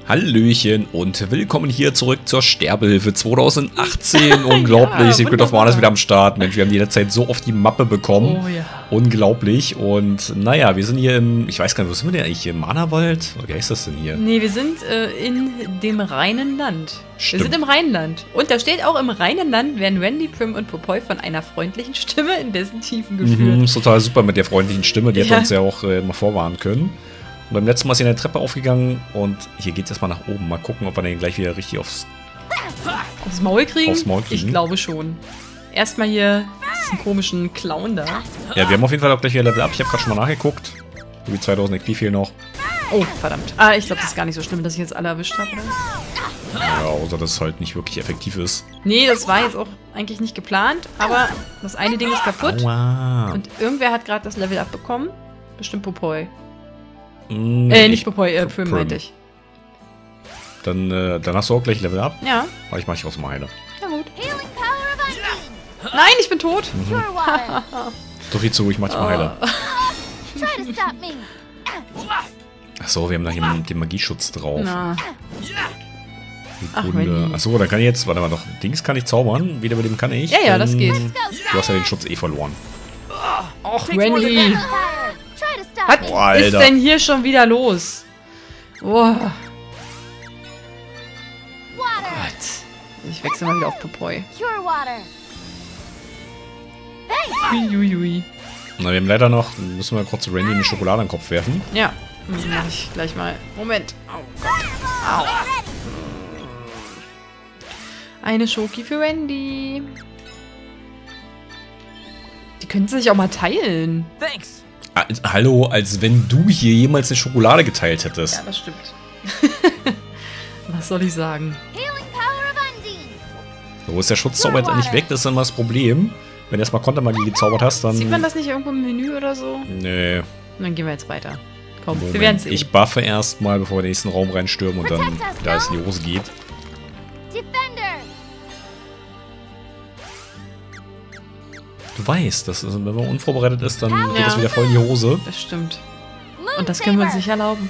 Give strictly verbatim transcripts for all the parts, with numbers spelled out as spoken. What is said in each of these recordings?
Hallöchen und willkommen hier zurück zur Sterbehilfe zweitausendachtzehn. Unglaublich, ja, Secret of Mana ist wieder am Start. Mensch, wir haben die letzte Zeit so oft die Mappe bekommen. Oh ja. Unglaublich. Und naja, wir sind hier im, ich weiß gar nicht, wo sind wir denn eigentlich? Im Mana-Wald? Oder wie heißt das denn hier? Nee, wir sind äh, in dem reinen Land. Stimmt. Wir sind im Rheinland. Und da steht auch, im reinen Land werden Randy, Prim und Popoi von einer freundlichen Stimme in dessen Tiefen geführt. Mhm, ist total super mit der freundlichen Stimme. Die ja. hätte uns ja auch äh, mal vorwarnen können. Und beim letzten Mal ist hier eine Treppe aufgegangen und hier geht es erstmal nach oben. Mal gucken, ob wir den gleich wieder richtig aufs, aufs Maul kriegen. Aufs Maul kriegen. Ich glaube schon. Erstmal hier diesen komischen Clown da. Ja, wir haben auf jeden Fall auch gleich wieder Level Up. Ich habe gerade schon mal nachgeguckt. Wie zweitausend X P fehlen noch. Oh, verdammt. Ah, ich glaube, das ist gar nicht so schlimm, dass ich jetzt alle erwischt habe. Ja, außer dass es halt nicht wirklich effektiv ist. Nee, das war jetzt auch eigentlich nicht geplant. Aber das eine Ding ist kaputt. Aua. Und irgendwer hat gerade das Level Up bekommen. Bestimmt Popoi. Mm, äh, nicht Popoi, äh, Prim meinte ich. Dann, äh, dann hast du auch gleich Level Up. Ja. Aber ich mach dich aus dem Heile. Ja, gut. Nein, ich bin tot. Mhm. So viel zu, ich mach dich mal Heile. Achso, wir haben da hier den Magieschutz drauf. Na. Ach, Achso, dann kann ich jetzt, warte mal, doch, Dings kann ich zaubern. Wiederbeleben kann ich. Ja, ja, das geht. Du hast ja den Schutz eh verloren. Och, Randy. Was Boah, ist denn hier schon wieder los? Boah. Gott. Ich wechsle mal wieder auf Popoi. Uiuiui. Na, wir haben leider noch, müssen wir kurz Randy in die Schokolade in den Kopf werfen. Ja, mach ich gleich mal. Moment. Oh Gott. Au. Eine Schoki für Randy. Die können sich auch mal teilen. Thanks. Ah, hallo, als wenn du hier jemals eine Schokolade geteilt hättest. Ja, das stimmt. Was soll ich sagen? So ist der Schutzzauber jetzt eigentlich weg, das ist dann mal das Problem. Wenn du erstmal Kontermagie gezaubert hast, dann... Sieht man das nicht irgendwo im Menü oder so? Nee. Dann gehen wir jetzt weiter. Komm, Moment. wir werden sehen. Ich buffe erstmal, bevor wir in den nächsten Raum reinstürmen und dann, da es in die Hose geht. Du weißt, dass, wenn man unvorbereitet ist, dann ja. geht es wieder voll in die Hose. Das stimmt. Und das können wir uns nicht erlauben.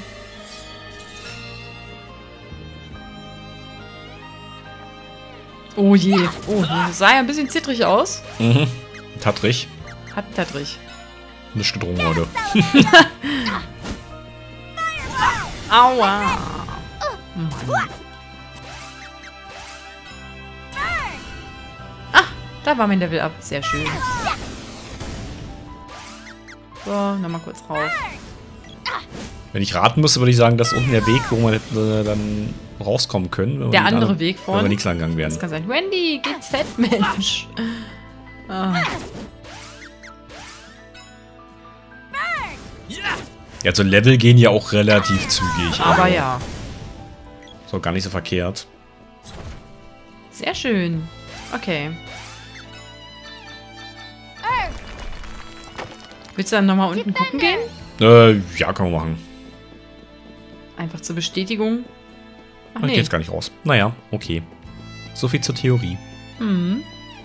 Oh je. Oh, das sah ja ein bisschen zittrig aus. Mhm. Tattrig. Hat tattrig. Nicht gedrungen heute. Aua. Mann. Ah, da war mein Level Up. Sehr schön. So, nochmal kurz rauf. Wenn ich raten müsste, würde ich sagen, das ist unten der Weg, wo man hätte dann rauskommen können. Wenn Der wir andere an, Weg vorne. Wenn wir nichts lang gegangen wären. Das kann sein. Randy, G Z, Mensch. Ah. Ja, so Level gehen ja auch relativ zügig. Aber also, ja. ist auch gar nicht so verkehrt. Sehr schön. Okay. Willst du dann nochmal unten gucken gehen? Äh, ja, kann man machen. Einfach zur Bestätigung. Ach Ich nee. geh jetzt gar nicht raus. Naja, okay. So viel zur Theorie. Mhm.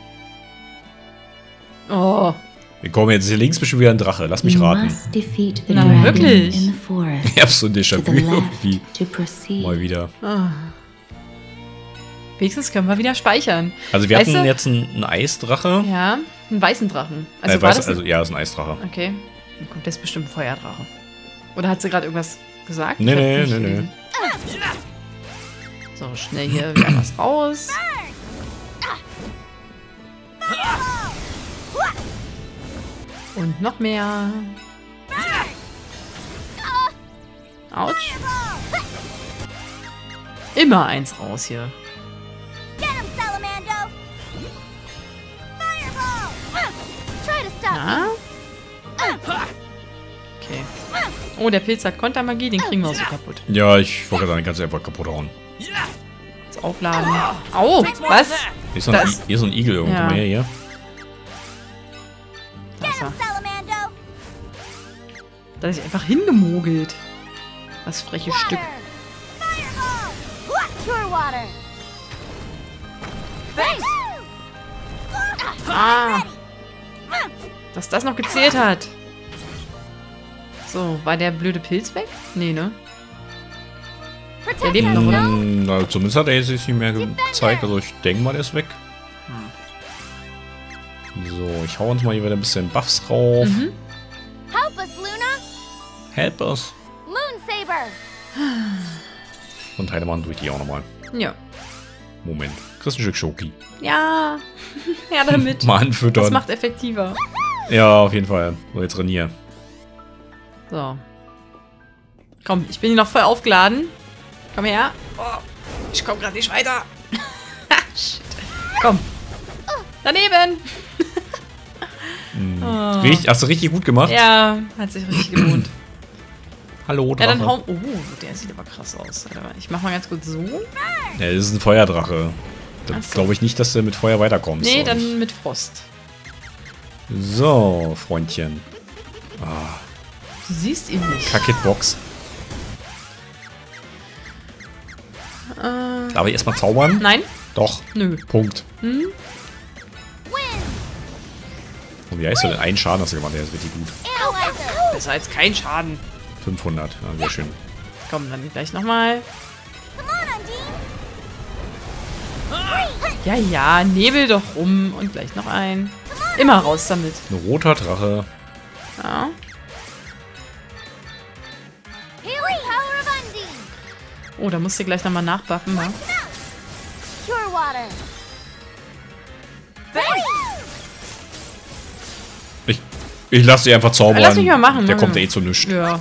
Oh. Wir kommen jetzt hier links bestimmt wieder ein Drache. Lass mich raten. Na, wirklich? Ich hab so ein Déjà-vu irgendwie. Mal wieder. Oh. Wenigstens können wir wieder speichern. Also wir Weißt hatten du? jetzt einen, einen Eisdrache. Ja, einen weißen Drachen. Also äh, war weiß, das also ja, das ist ein Eisdrache. okay. Dann kommt jetzt bestimmt ein Feuerdrache. Oder hat sie gerade irgendwas gesagt? Nee, Ich hab nee, nicht nee, nee. gelesen. So, schnell hier wieder was raus. Und noch mehr. Autsch. Immer eins raus hier. Na? Okay. Oh, der Pilz hat Kontermagie, den kriegen wir auch so kaputt. Ja, ich wollte sagen, den kannst du einfach kaputt hauen. Jetzt aufladen. Au, was? Hier ist so ein, Das- I hier ist so ein Igel irgendwo Ja. mehr hier. Da ist er. Da ist er einfach hingemogelt. Das freche Stück. Ah. Dass das noch gezählt hat. So, war der blöde Pilz weg? Nee, ne? Der lebt noch, oder? Hm, na, zumindest hat er sich nicht mehr gezeigt. Also ich denke mal, der ist weg. So, ich hau uns mal hier wieder ein bisschen Buffs rauf. Mhm. Help us, Luna! Help us. Moon Saber! Und Heidemann durch die auch nochmal. Ja. Moment. Kriegst ein Stück Schoki. Ja. Ja, damit. Mal anfüttern. Das macht effektiver. Ja, auf jeden Fall. So, jetzt Renier. So. Komm, ich bin hier noch voll aufgeladen. Komm her. Oh, ich komm gerade nicht weiter. Shit. Komm. Daneben. Hm. Oh. Richtig, hast du richtig gut gemacht? Ja, hat sich richtig gelohnt. Hallo, Ja, Drache. dann hauen. Oh, der sieht aber krass aus. Warte mal, ich mach mal ganz kurz so. Ja, das ist ein Feuerdrache. Ach Da so. glaube ich nicht, dass du mit Feuer weiterkommst. Nee, oder? dann mit Frost. So, Freundchen. Du siehst ihn nicht. Kakitbox. Äh, Darf ich erstmal zaubern? nein? Doch. Nö. Punkt. Hm? Win! Und wie heißt du denn? Einen Schaden hast du gemacht, der ist richtig gut. Analyzer! Besser als kein Schaden. fünfhundert. Ja, sehr schön. Komm, dann gleich nochmal. Come on, Undine! Ja, ja, nebel doch rum. Und gleich noch ein. Immer raus damit. Ein roter Drache. Ja. Healing power of Undine! Oh, da musst du gleich nochmal nachbuffen, wa? Pure water! Ich, ich lasse sie einfach zaubern. Lass mich mal machen. Der ne? kommt eh zu nichts. Ja.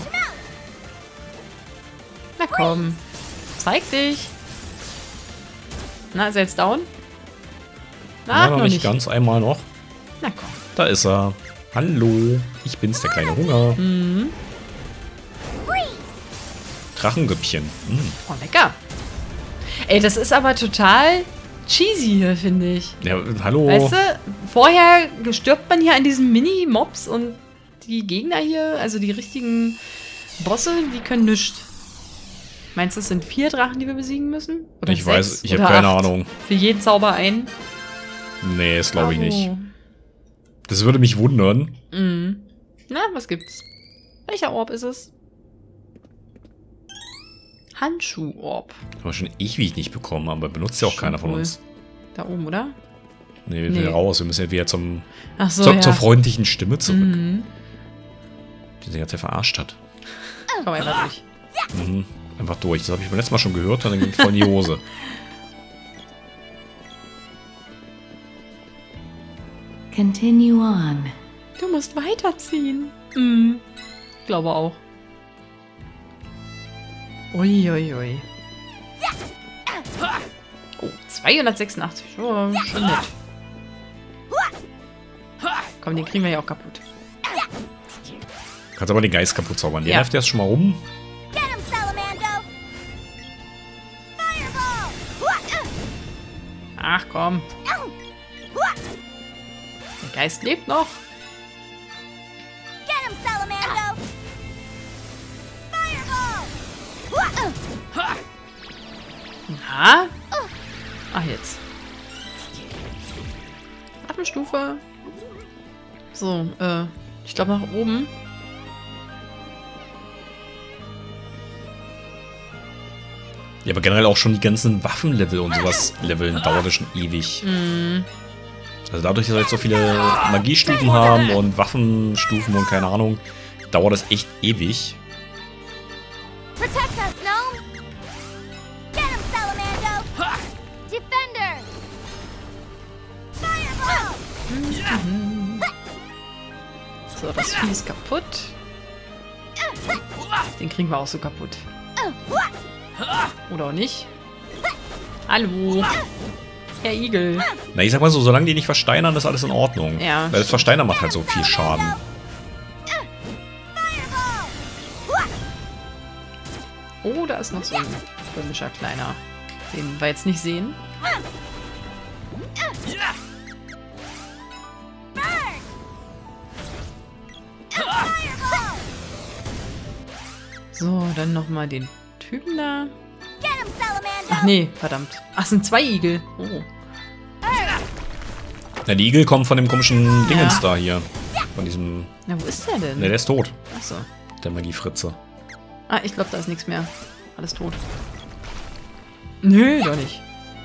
Na komm. Zeig dich. Na, ist er jetzt down? Na, Ja, noch nicht ganz. Einmal noch. Na komm. Da ist er. Hallo. Ich bin's, der kleine Hunger. Mhm. Drachengüppchen. Mm. Oh, lecker. Ey, das ist aber total cheesy hier, finde ich. Ja, hallo. Weißt du, vorher stirbt man hier an diesen Mini-Mobs und die Gegner hier, also die richtigen Bosse, die können nichts. Meinst du, es sind vier Drachen, die wir besiegen müssen? Oder Ich weiß, sechs? ich habe Oder keine acht? Ahnung. Für jeden Zauber ein? Nee, das glaube ich Oh. nicht. Das würde mich wundern. Mhm. Na, was gibt's? Welcher Orb ist es? Handschuh-Orb. Haben wir schon ewig nicht bekommen, aber benutzt ja auch Schon keiner von cool. uns. Da oben, oder? Nee, wir Nee. sind raus. Wir müssen ja wieder zum, Ach so, zur, ja. zur freundlichen Stimme zurück, Mhm. die sie jetzt ja verarscht hat. Komm einfach durch. Mhm. Einfach durch. Das habe ich beim letzten Mal schon gehört und dann ging es voll in die Hose. Continue on. Du musst weiterziehen. Mhm. Ich glaube auch. Uiuiui. Ui, ui. Oh, zweihundertsechsundachtzig. Oh, schon nett. Komm, den kriegen wir ja auch kaputt. Kannst aber den Geist kaputt zaubern. Der Ja. läuft erst schon mal rum. Get him, Salamando! Fireball! Ach komm. Der Geist lebt noch. Get him, Salamando! Fireball! Na? Ach, jetzt. Atemstufe. So, äh, ich glaube nach oben. Ja, aber generell auch schon die ganzen Waffenlevel und sowas leveln dauert das schon ewig. Mhm. Also dadurch, dass wir jetzt so viele Magiestufen haben und Waffenstufen und keine Ahnung, dauert das echt ewig. Protect us, Gnome! Get him, Salamando! Defender! Fireball! So, das Vieh ist kaputt. Den kriegen wir auch so kaputt. Oder auch nicht. Hallo. Herr Igel. Na, ich sag mal so, solange die nicht versteinern, ist alles in Ordnung. Ja. Weil das Versteinern macht halt so viel Schaden. Oh, da ist noch so ein komischer kleiner, den wir jetzt nicht sehen. So, dann nochmal den Typen da. Get him, Salamando! Ach nee, verdammt. Ach, es sind zwei Igel. Oh. Ja, die Igel kommen von dem komischen Dingens Ja. da hier. Von diesem... Na, wo ist der denn? Ne, der ist tot. Achso. Der Magiefritze. Ah, ich glaube, da ist nichts mehr. Alles tot. Nö, doch nicht.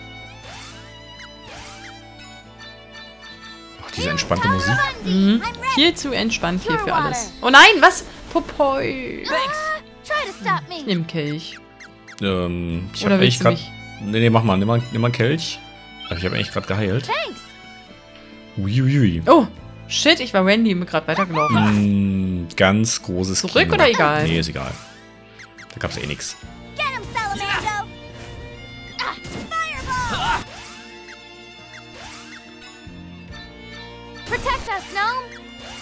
Ach, diese entspannte Musik. Mhm. Viel zu entspannt hier für alles. Oh nein, was? Popoi. Try to stop me. Ich nehm Kelch. Ähm, ich Oder hab willst eigentlich du grad... mich? Nee, nee, mach mal. Nimm mal, nimm mal einen Kelch. Aber ich habe eigentlich gerade geheilt. Thanks. Uiuiui. Oh, shit, ich war Randy, bin gerade weitergelaufen. Mm, ganz großes Zurück Kino. oder egal? Nee, ist egal. Da gab's eh nix. Get him, Salamando. Ah, Fireball. Protect us, Gnome.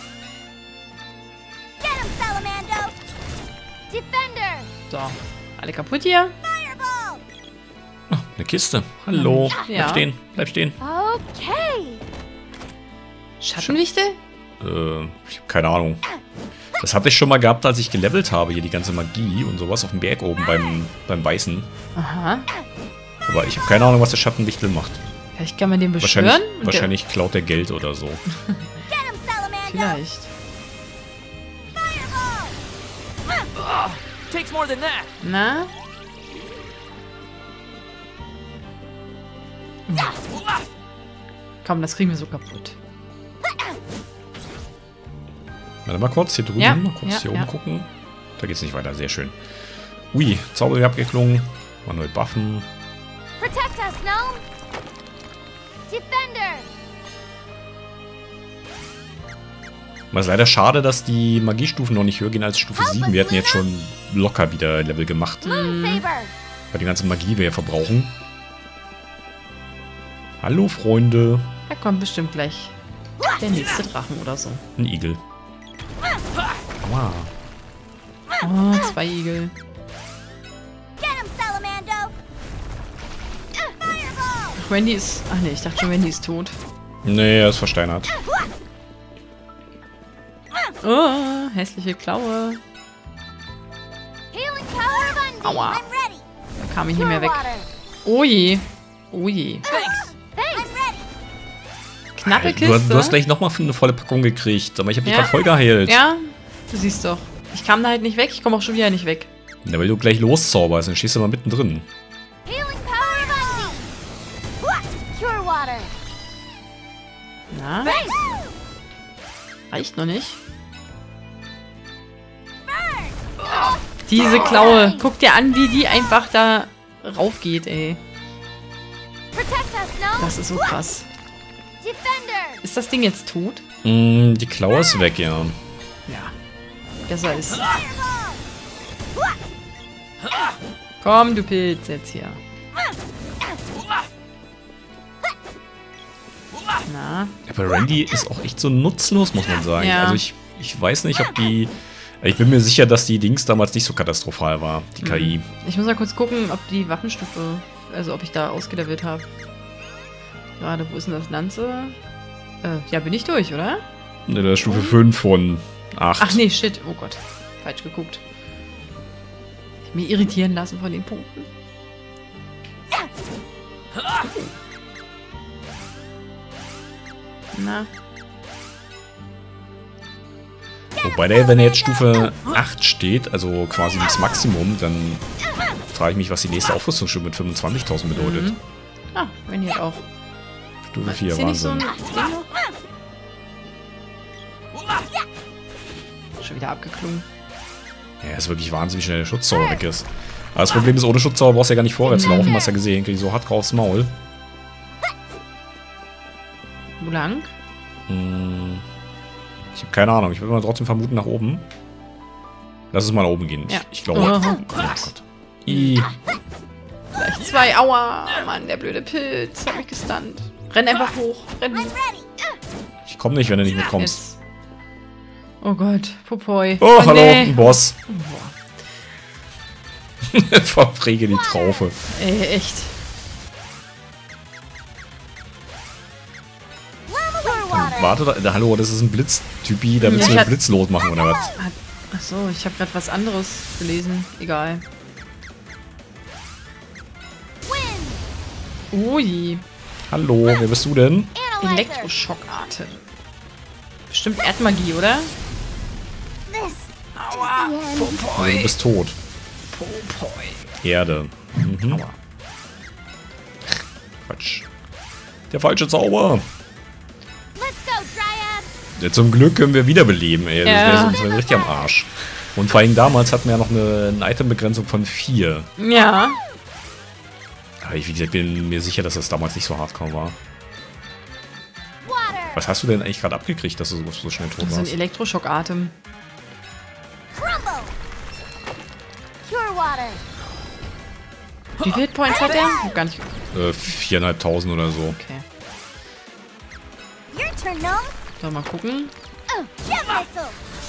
Get him, Salamando. Defender. So, alle kaputt hier. Fireball. Oh, eine Kiste. Hallo. Ja. Bleib stehen. Bleib stehen. Okay. Schattenwichte? Äh, ich habe keine Ahnung. Das hatte ich schon mal gehabt, als ich gelevelt habe. Hier die ganze Magie und sowas auf dem Berg oben beim, beim Weißen. Aha. Aber ich habe keine Ahnung, was der Schattenwichtel macht. Vielleicht kann man den beschwören? Wahrscheinlich, und wahrscheinlich klaut der Geld oder so. Get him, Der, Salamando. vielleicht. Fireball. Takes more than that. Na? Komm, das kriegen wir so kaputt. Warte mal kurz, hier drüben. Ja, Mal kurz ja, hier oben ja. gucken. Da geht's nicht weiter, sehr schön. Ui, Zauber abgeklungen. Mal neu buffen. Protect us, Gnome. Defender. Mal ist leider schade, dass die Magiestufen noch nicht höher gehen als Stufe sieben. Wir hätten jetzt schon locker wieder Level gemacht. Moonsaber. Weil die ganze Magie wir ja verbrauchen. Hallo, Freunde. Da kommt bestimmt gleich der nächste Drachen oder so. Ein Igel. Aua. Oh, zwei Igel. Get him, Salamando. Fireball. Ach, Wendy ist... Ach nee, ich dachte schon, Wendy ist tot. Nee, er ist versteinert. Oh, hässliche Klaue. Healing power of Undine. Aua. I'm ready. Da kam ich nicht Pure mehr weg. water. Oh je. Oh je. Thanks. I'm ready. Knappe Du, hast- Kiste. du hast gleich nochmal eine volle Packung gekriegt. Aber ich habe dich Ja. gerade voll geheilt. Ja, du siehst doch. Ich kam da halt nicht weg. Ich komme auch schon wieder nicht weg. Ja, weil du gleich loszauberst, dann stehst du mal mittendrin. Healing power of Undine. Pure water. Na, Thanks. reicht noch nicht. Diese Klaue. Guck dir an, wie die einfach da rauf geht, ey. Protect us, Gnome. Das ist so krass. Defender. Ist das Ding jetzt tot? Mm, die Klaue ist weg, ja. Ja. Besser ist. Fireball. Komm, du Pilz, jetzt hier. Na, Aber Randy ist auch echt so nutzlos, muss man sagen. Ja. Also ich, ich weiß nicht, ob die... Ich bin mir sicher, dass die Dings damals nicht so katastrophal war, die K I. ich muss mal kurz gucken, ob die Waffenstufe, also ob ich da ausgelevelt habe. Gerade, wo ist denn das Lanze? Äh, ja, bin ich durch, oder? Ne, das ist Stufe fünf von acht. Ach nee, shit. Oh Gott. Falsch geguckt. Mich irritieren lassen von den Punkten. Na, Wobei der, wenn er jetzt Stufe acht steht, also quasi das Maximum, dann frage ich mich, was die nächste Aufrüstungsstufe mit fünfundzwanzigtausend bedeutet. Mhm. Ah, wenn hier auch. Stufe Ist vier, hier nicht so ein Wahnsinn. Ding noch? Schon wieder abgeklungen. Ja, ist wirklich Wahnsinn, wie schnell der Schutzzauber weg ist. Aber das Problem ist, ohne Schutzzauber brauchst du ja gar nicht vorwärts laufen, hast ja gesehen, krieg ich so hart aufs Maul. Wo lang? Hm, ich habe keine Ahnung, ich würde mal trotzdem vermuten nach oben. Lass es mal nach oben gehen. Ja. Ich, ich glaube. Oh, Oh Gott. I. Gleich zwei. Aua. Mann, der blöde Pilz hat mich gestunt. Renn einfach hoch. Renn I'm hoch. ready. Ich komme nicht, wenn du nicht mitkommst. Jetzt. Oh Gott. Popoi. Oh, hallo, nee. ein Boss. Boah. Verpräge die Traufe. Ey, echt. Pure water. Warte, da, da, hallo, das ist ein Blitztypi, da willst Ja, du ich den hab- Blitz losmachen, oder was? Ach so, ich habe gerade was anderes gelesen. Egal. Wind. Ui. Hallo, wer bist du denn? Analyzer. Elektroschockatem. Bestimmt Erdmagie, oder? This. Aua. Also, du bist tot. Popoi. Erde. Mhm. Quatsch. Der falsche Zauber. Let's go, Dryad. Ja, zum Glück können wir wiederbeleben, ey. Das Ja. wäre sonst wär richtig am Arsch. Und vor allem damals hatten wir ja noch eine, eine Itembegrenzung von vier. Ja. Aber ich, wie gesagt, bin mir sicher, dass das damals nicht so hardcore war. Water. Was hast du denn eigentlich gerade abgekriegt, dass du so, so schnell tot So ein warst? Elektroschockatem. Crumble. Pure water. Wie viele Points hat er? Hab gar nicht. Äh, viereinhalbtausend oder so. Okay. Your turn, Gnome. So, mal gucken. Oh, jet missile.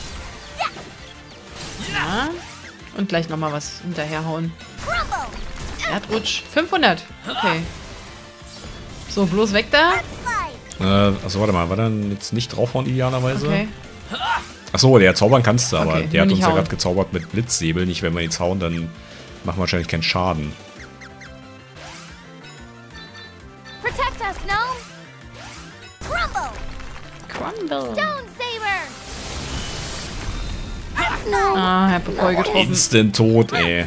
Ja. Und gleich nochmal was hinterherhauen. Crumble. Erdrutsch. fünfhundert. Okay. So, bloß weg da. Slide. Äh, achso, warte mal, war dann jetzt nicht draufhauen idealerweise? Okay. Achso, der zaubern kannst du, aber Okay, der hat nur uns nicht ja hauen. gerade gezaubert mit Blitzsäbel. Nicht, wenn wir jetzt hauen, dann machen wir wahrscheinlich keinen Schaden. Protect us, Gnome. Crumble. Crumble. Stone Saber. Ah, Herr Boy getroffen. Instant tot, ey.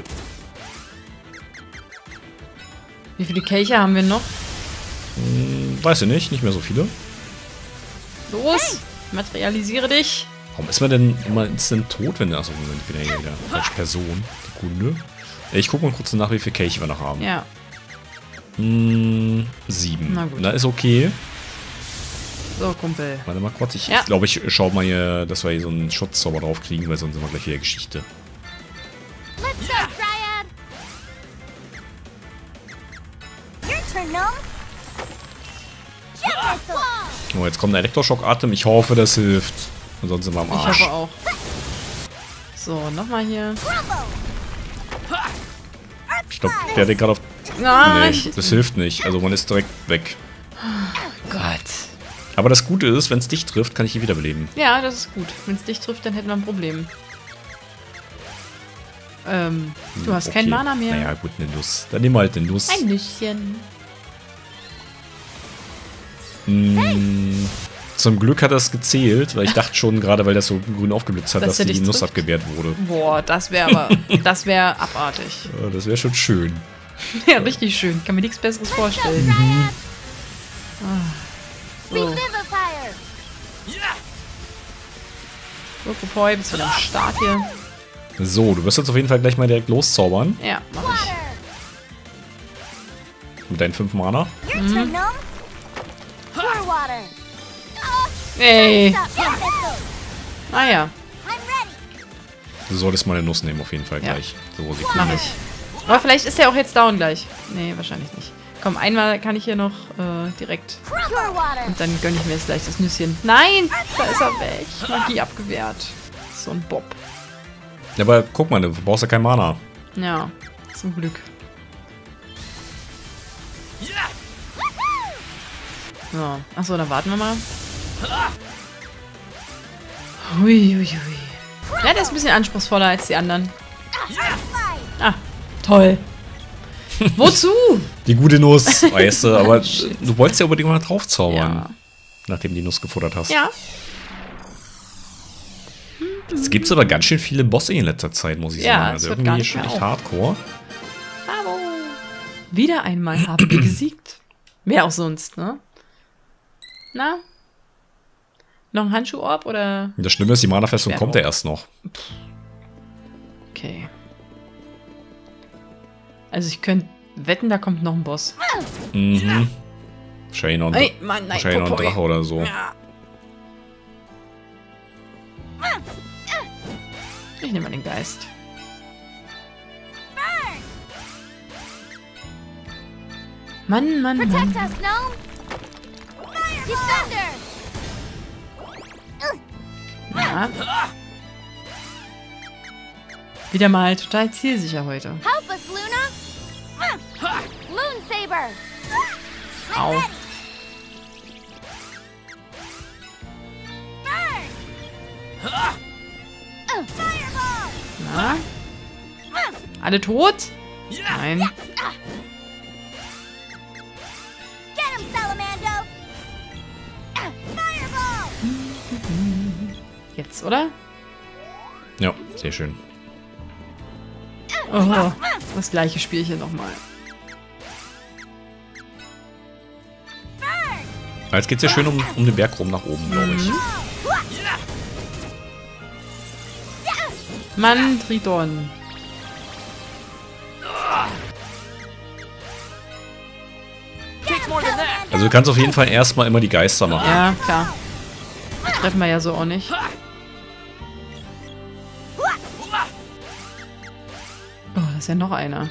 Wie viele Kelche haben wir noch? Hm, weiß ich nicht, nicht mehr so viele. Los, materialisiere dich. Warum ist man denn immer instant tot, wenn der... Achso, Moment, ich bin ja hier wieder falsche Person. Sekunde. Ich gucke mal kurz nach, wie viele Kelche wir noch haben. Ja. Hm, sieben. Na gut. Na, ist okay. So, Kumpel. Warte mal kurz. Ich Ja. glaube, ich schau mal hier, dass wir hier so einen Schutzzauber drauf kriegen, weil sonst sind wir gleich wieder Geschichte. Let's go, Dryad. Your turn, Gnome. Jet missile. Oh, jetzt kommt ein Elektroschock-Atem. Ich hoffe, das hilft. Und sonst sind wir am Ich Arsch. hoffe auch. So, nochmal hier. Crumble. Ich glaube, der hat den gerade auf... Ah, Nee, ich, das hilft nicht. Also man ist direkt weg. Gott. Aber das Gute ist, wenn es dich trifft, kann ich ihn wiederbeleben. Ja, das ist gut. Wenn es dich trifft, dann hätten wir ein Problem. Ähm, du hast kein Mana mehr. Naja, gut, eine Nuss. Dann nehmen wir halt eine Nuss. Ein Nüsschen. Mm, zum Glück hat das gezählt, weil ich dachte schon, gerade weil das so grün aufgeblitzt hat, Dass dass er die dich Nuss trifft? abgewehrt wurde. Boah, das wäre aber, das wäre abartig. Ja, das wäre schon schön. Ja, richtig schön. Kann mir nichts Besseres Let's go, vorstellen. Dryad. So, Revivifier. so Popoi, bist du am Start hier? So, du wirst jetzt auf jeden Fall gleich mal direkt loszaubern. Ja, mach ich. Water. Mit deinen fünf Mana. Your turn, Gnome. Pure water. Ey, Stop, jet missile. ah ja, I'm ready. Du solltest mal eine Nuss nehmen, auf jeden Fall Ja. gleich. So, mach Sekunde. ich. Aber vielleicht ist der auch jetzt down gleich. Nee, wahrscheinlich nicht. Komm, einmal kann ich hier noch äh, direkt. Pure water. Und dann gönne ich mir jetzt gleich das Nüsschen. Nein, da ist er weg. Magie abgewehrt. So ein Bob. Ja, aber guck mal, du brauchst ja kein Mana. Ja, zum Glück. So, achso, dann warten wir mal. Hui, hui, hui. Ja, der ist ein bisschen anspruchsvoller als die anderen. Slide. Ah, toll. Wozu? Die gute Nuss, weißt du, aber du wolltest ja unbedingt mal drauf zaubern, Ja. nachdem du die Nuss gefuttert hast. Ja. Es gibt aber ganz schön viele Bosse in letzter Zeit, muss ich Ja, sagen. es Also hört gar irgendwie nicht schon mehr echt auf. hardcore. Bravo. Wieder einmal haben wir gesiegt. Wer auch sonst, ne? Na? Noch ein Handschuhorb oder? Und das Schlimme ist, die Mana-Festung Schwer kommt auch. ja erst noch. Okay. Also ich könnte wetten, da kommt noch ein Boss. Mhm. Wahrscheinlich noch ein, Ey, Mann, nein, wahrscheinlich noch ein Popoi. Drache oder so. Ja. Ich nehme mal den Geist. Mann, Mann, Protect Mann. us, Gnome. Defender. Ja. Wieder mal total zielsicher heute. Help us, Luna. Moon Saber. I'm Au. ready. Burn. Fireball. Na? Alle tot? Nein. Get him, Salamando. Fireball. Jetzt, oder? Ja, sehr schön. Oh, das gleiche Spielchen nochmal. Jetzt geht's ja schön um, um den Berg rum nach oben, glaube ich. Mann, Triton. Also du kannst auf jeden Fall erstmal immer die Geister machen. Ja, klar. Die treffen wir ja so auch nicht. Oh, da ist ja noch einer.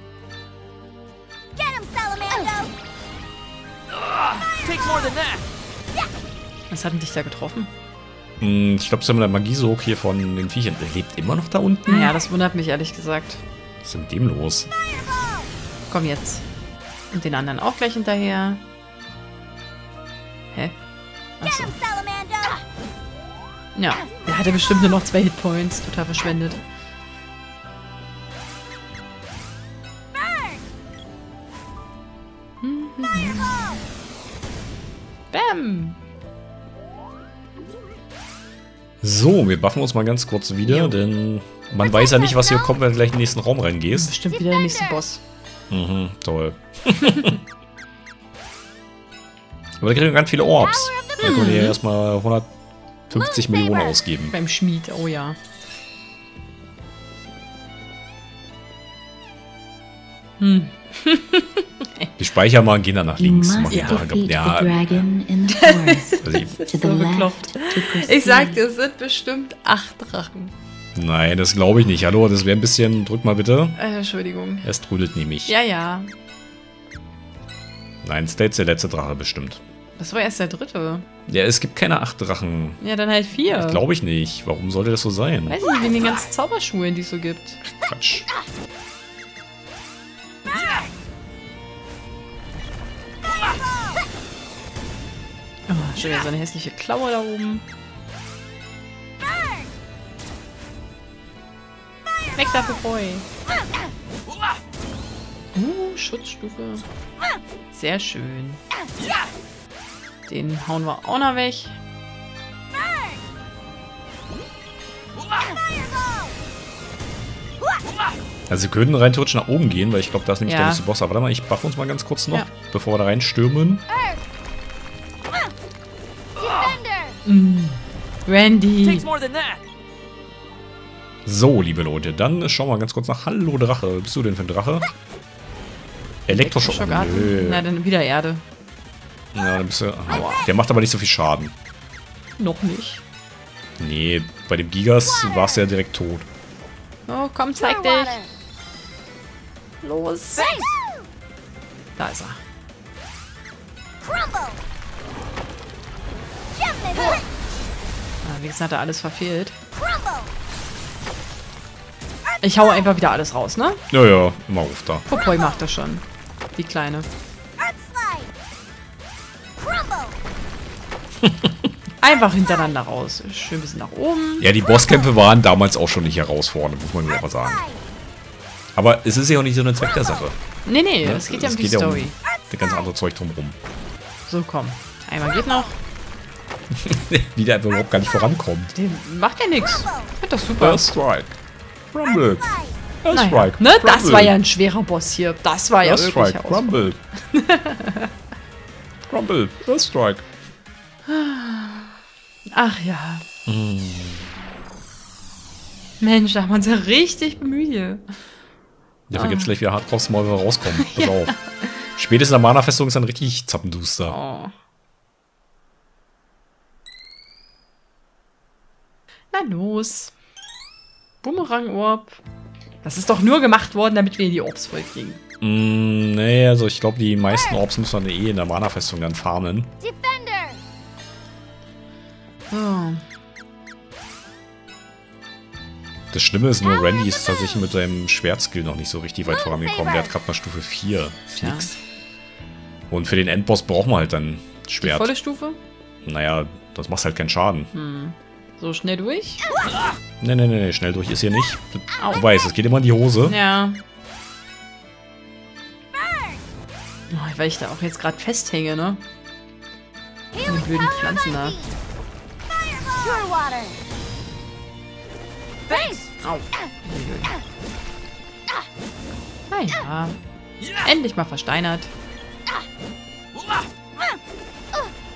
Get him, Salamando! Was hat denn dich da getroffen? Hm, ich glaube, es ist immer der Magiesog hier von den Viechern. Der lebt immer noch da unten? Ja, das wundert mich ehrlich gesagt. Was ist denn mit dem los? Komm jetzt. Und den anderen auch gleich hinterher. Hä? Get Achso. him, Salamando! Ja, der hatte bestimmt nur noch zwei Hitpoints. Total verschwendet. Bam! So, wir buffen uns mal ganz kurz wieder, denn man weiß ja nicht, was hier kommt, wenn du gleich in den nächsten Raum reingehst. Bestimmt wieder der nächste Boss. Mhm, toll. Aber da kriegen wir ganz viele Orbs. Da können wir hier erstmal hundertfünfzig Millionen ausgeben. Beim Schmied, oh ja. Hm. Die speichern mal und gehen dann nach You links. must Machen die da- defeat the ja, dragon in the forest. also ich, To the So left bekloppt. to proceed. Ich sagte, es sind bestimmt acht Drachen. nein, das glaube ich nicht. Hallo, das wäre ein bisschen... Drück mal bitte. Äh, Entschuldigung. Es trudelt nämlich. Ja, ja. Nein, State ist der letzte Drache bestimmt. Das war erst der dritte. Ja, es gibt keine acht Drachen. Ja, dann halt vier. Glaube ich nicht. Warum sollte das so sein? Weiß nicht, wegen den ganzen Zauberschulen, die es so gibt. Quatsch. Oh, schon wieder so eine hässliche Klaue da oben. Weg dafür, Boy. Uh, Schutzstufe. Sehr schön. Den hauen wir auch noch weg. Also wir können rein theoretisch nach oben gehen, weil ich glaube, da ist nämlich Ja. der nächste Boss. Aber warte mal, ich buff uns mal ganz kurz noch, Ja. bevor wir da reinstürmen. Defender! Randy. So, liebe Leute, dann schauen wir ganz kurz nach. Hallo Drache, was bist du denn für ein Drache? Elektroschock. Schockarten. Nö. Na, dann wieder Erde. Ja, dann bist du... Aua. Der macht aber nicht so viel Schaden. Noch nicht. Nee, bei dem Gigas warst du ja direkt tot. Oh, komm, zeig Pure dich. water! Los. Da ist er. Crumble! Jump, Nibble! Ah, wenigstens hat er alles verfehlt. Crumble! Ich hau einfach wieder alles raus, ne? Ja, ja, immer auf da. Popoi macht das schon. Die Kleine. Earth Slide! Crumble! Einfach hintereinander raus. Schön ein bisschen nach oben. Ja, die Bosskämpfe waren damals auch schon nicht herausfordernd, muss man nur mal sagen. Aber es ist ja auch nicht so ein Zweck der Sache. Nee, nee, Ne? es geht ja um Es die geht ja Story. um das ganze andere Zeug drumherum. So, komm. Einmal geht noch. Wie der einfach überhaupt gar nicht vorankommt. Der macht ja nichts. Ich find das super. First Strike. Rumble. First Naja, Strike. ne? Das Crumble. war ja ein schwerer Boss hier. Das war ja First wirklich Strike. herausfordernd. Rumble. Rumble. First Strike. Ach ja. Mensch, da haben wir uns ja richtig bemüht hier. Dafür gibt's gleich wieder hart drauf, mal wenn wir rauskommen. Pass auf. Spätestens in der Mana-Festung ist dann richtig zappenduster. Oh. Na los. Bumerang-Orb. Das ist doch nur gemacht worden, damit wir die Orbs voll kriegen. Mm, nee, also ich glaube, die meisten Orbs muss man eh in der Mana-Festung dann farmen. Defender! So. Das Schlimme ist nur, Randy ist tatsächlich mit seinem Schwertskill noch nicht so richtig weit vorangekommen. Der hat gerade mal Stufe vier. Ist Tja. nix. Und für den Endboss braucht man halt dann Die Schwert. volle Stufe? Naja, das macht halt keinen Schaden. Hm. So schnell durch? Nee, nee, nee, nee, schnell durch ist hier nicht. Au. Du weißt, es geht immer in die Hose. Ja. Oh, weil ich da auch jetzt gerade festhänge, ne? An den blöden Pflanzen da. Pure water! Base! Au. Naja. Endlich mal versteinert.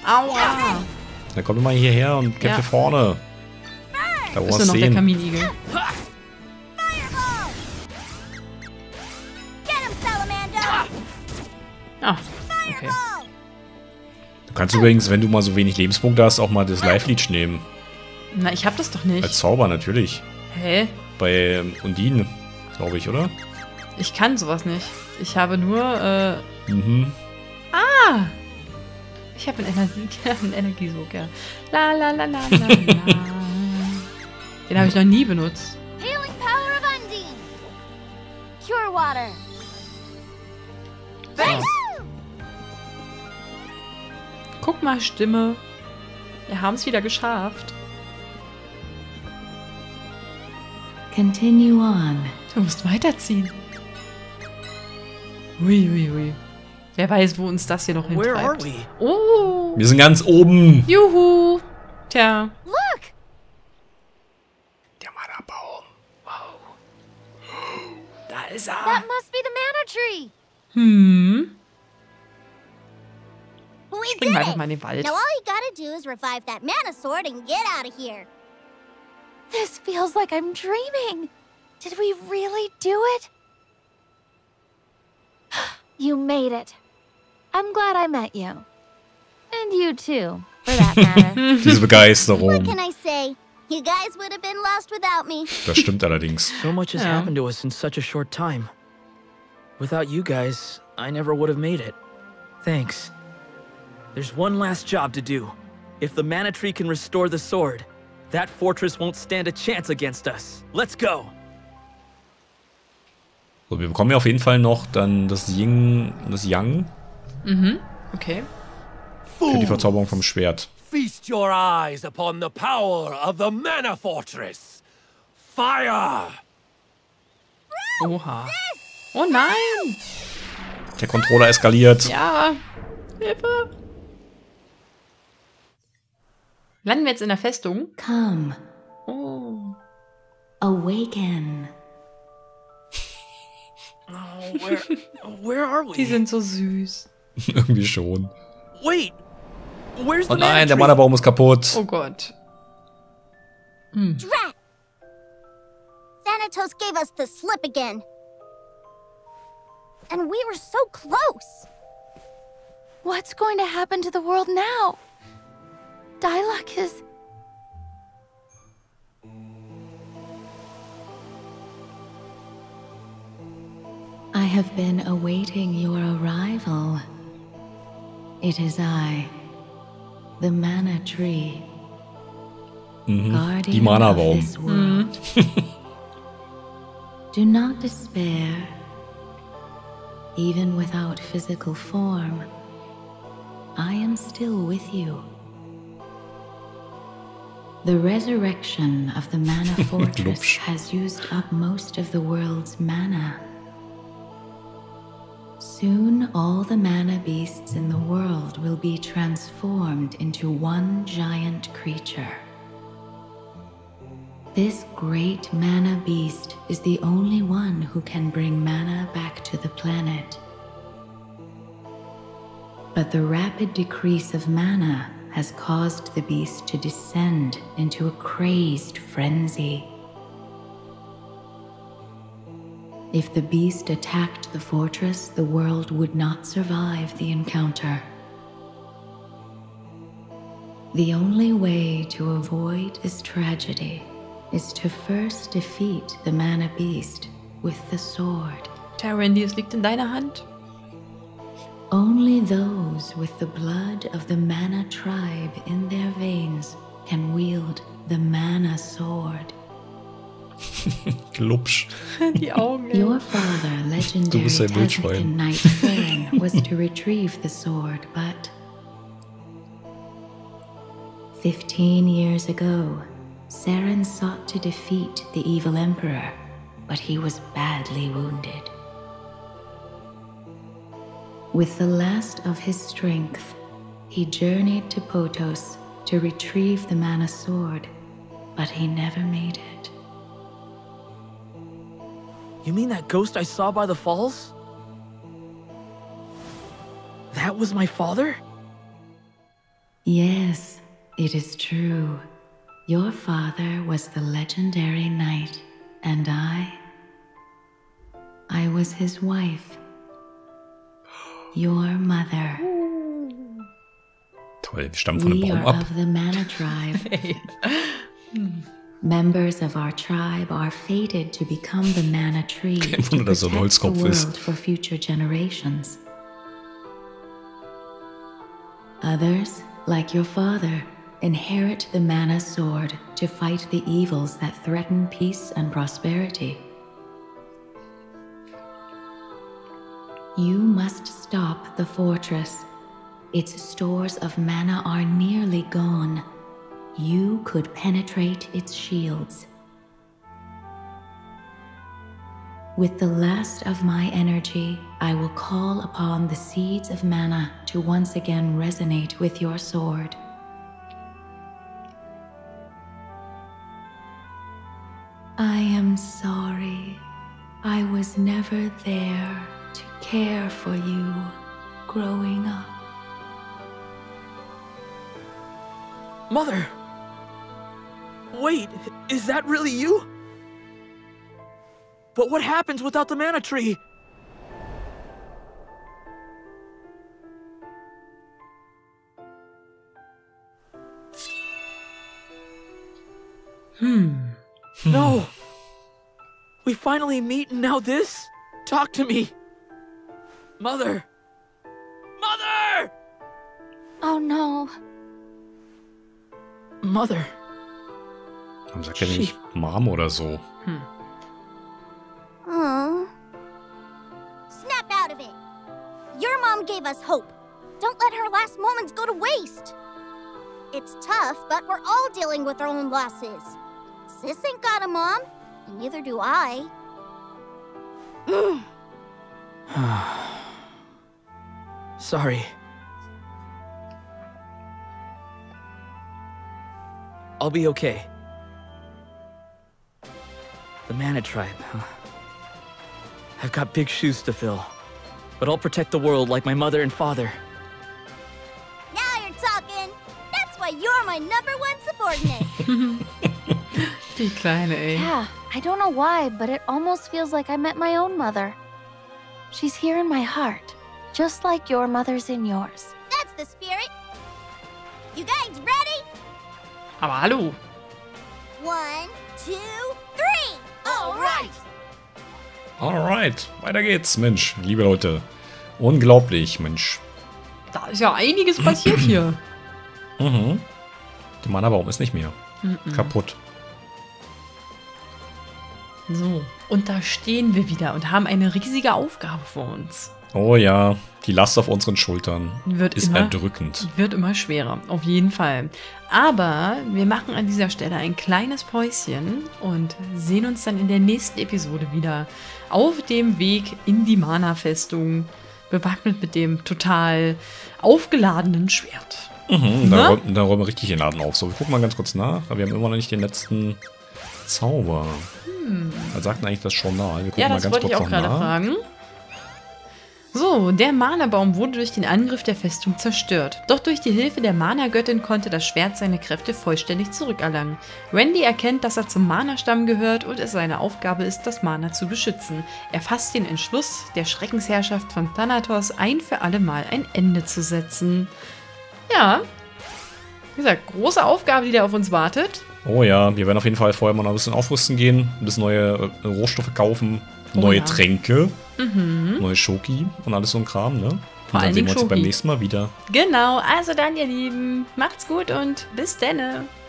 Aua. Dann komm doch mal hierher und kämpf Ja. hier vorne. Da wo Ist wir nur noch der sehen. Kaminigel. Fireball! Get him, Salamander! Ah, okay. Fireball! Du kannst übrigens, wenn du mal so wenig Lebenspunkte hast, auch mal das Live-Leech nehmen. Na, ich hab das doch nicht. Als Zauber natürlich. Hä? Bei ähm, Undine, glaube ich, oder? Ich kann sowas nicht. Ich habe nur, äh... Mhm. Ah! Ich habe einen, Energie einen Energiesog, ja. La la la la la la. Den habe ich noch nie benutzt. Healing power of Undine! Cure water! So. Guck mal, Stimme. Wir haben es wieder geschafft. Continue on. Du musst weiterziehen. Ui, ui, ui. Wer weiß, wo uns das hier noch Where are hintreibt. we? Oh, Wir sind ganz oben. juhu. Tja. Look! Der Mana-Baum. Da ist er. That must be the mana tree! Hm. We Springen wir did einfach it! mal in den Wald. Now all you gotta do is revive that mana sword and get out of here. This feels like I'm dreaming. Did we really do it? You made it. I'm glad I met you. And you too, for that matter. Diese What Begeisterung. can I say? You guys would have been lost without me. Das stimmt allerdings. So much has Yeah. happened to us in such a short time. Without you guys, I never would have made it. Thanks. There's one last job to do. If the mana tree can restore the sword, that fortress won't stand a chance against us. Let's go! So, wir bekommen ja auf jeden Fall noch dann das Ying, das Yang Mhm. Okay. für die Verzauberung vom Schwert. Feast your eyes upon the power of the Mana Fortress. Fire! Oha. Oh nein. Der Controller eskaliert. Ja. Hilfe. Landen wir jetzt in der Festung? Come. Oh. Awaken. Oh, where, where are we? Die sind so süß. Irgendwie schon. Wait! Where's the Oh mana nein, der tree? Mana-Baum ist kaputt. Oh Gott. Drat! Thanatos gave us the slip again. And we were so close. What's going to happen to the world now? Dialog is... I have been awaiting your arrival. It is I, the Mana Tree, Mhm. Die guardian of Mana-Baum. this world. Do not despair. Even without physical form, I am still with you. The resurrection of the Mana Fortress Glupsch. has used up most of the world's mana. Soon all the mana beasts in the world will be transformed into one giant creature. This great mana beast is the only one who can bring mana back to the planet. But the rapid decrease of mana has caused the beast to descend into a crazed frenzy. If the beast attacked the fortress, the world would not survive the encounter. The only way to avoid this tragedy is to first defeat the mana beast with the sword. Tja, Randy, es liegt in deiner Hand. Only those with the blood of the Mana tribe in their veins can wield the Mana sword. Glupsch. Die Augen. ey. Your father, legendary bist ein Wildschwein. Tazikin Knight Thorn, was to retrieve the sword, but fifteen years ago, Saren sought to defeat the evil emperor, but he was badly wounded. With the last of his strength, he journeyed to Potos to retrieve the Mana sword, but he never made it. You mean that ghost I saw by the falls? That was my father? Yes, it is true. Your father was the legendary knight, and I... I was his wife. Your mother. Toll, die stammen von einem We Baum are ab. of the Mana tribe. Members of our tribe are fated to become the Mana tree Kein to Wunder, dass er ein protect the Holzkopf world ist. for future generations. Others, like your father, inherit the Mana sword to fight the evils that threaten peace and prosperity. You must stop the fortress. Its stores of mana are nearly gone. You could penetrate its shields. With the last of my energy, I will call upon the seeds of mana to once again resonate with your sword. I am sorry. I was never there to care for you growing up. Mother! Wait, is that really you? But what happens without the mana tree? Hmm. No! We finally meet and now this? Talk to me! Mother! Mother! Oh no. Mother. Warum sagt er nicht Mom oder so? Oh. Snap out of it. Your mom gave us hope. Don't let her last moments go to waste. It's tough, but we're all dealing with our own losses. Sis ain't got a mom, and neither do I. Sorry. I'll be okay. The Mana tribe, huh? I've got big shoes to fill. But I'll protect the world like my mother and father. Now you're talking. That's why you're my number one subordinate. Die Kleine, ey. Yeah, I don't know why, but it almost feels like I met my own mother. She's here in my heart, just like your mother's in yours. That's the spirit. You guys ready? Aber hallo. One, two, three. All right. Alright, weiter geht's. Mensch, liebe Leute. Unglaublich, Mensch. Da ist ja einiges passiert hier. Mhm. Der Mana-Baum ist nicht mehr. Mhm. Kaputt. So, und da stehen wir wieder und haben eine riesige Aufgabe vor uns. Oh ja, die Last auf unseren Schultern Wird ist immer, erdrückend. Wird immer schwerer, auf jeden Fall. Aber wir machen an dieser Stelle ein kleines Päuschen und sehen uns dann in der nächsten Episode wieder auf dem Weg in die Mana-Festung, bewaffnet mit dem total aufgeladenen Schwert. Mhm, da, Na? räumen, da räumen wir richtig den Laden auf. So, wir gucken mal ganz kurz nach. Aber wir haben immer noch nicht den letzten Zauber. Hm. Was sagt denn eigentlich das Journal? Wir gucken Ja, mal das ganz wollte kurz ich auch noch gerade nach. fragen. So, der Mana-Baum wurde durch den Angriff der Festung zerstört. Doch durch die Hilfe der Mana-Göttin konnte das Schwert seine Kräfte vollständig zurückerlangen. Randy erkennt, dass er zum Mana-Stamm gehört und es seine Aufgabe ist, das Mana zu beschützen. Er fasst den Entschluss, der Schreckensherrschaft von Thanatos ein für alle Mal ein Ende zu setzen. Ja, wie gesagt, große Aufgabe, die da auf uns wartet. Oh ja, wir werden auf jeden Fall vorher mal noch ein bisschen aufrüsten gehen, ein bisschen neue äh, Rohstoffe kaufen, Oh neue ja. Tränke, Mhm. neue Schoki und alles so ein Kram, ne? Und Vor dann allen sehen Dingen wir uns beim Schoki. nächsten Mal wieder. Genau, also dann, ihr Lieben, macht's gut und bis denne.